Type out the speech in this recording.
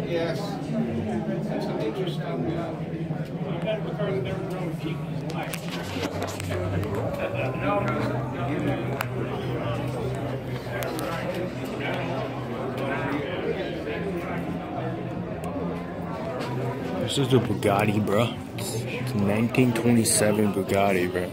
Yes. That's an interesting. This is the Bugatti, bro. It's 1927 Bugatti, bro.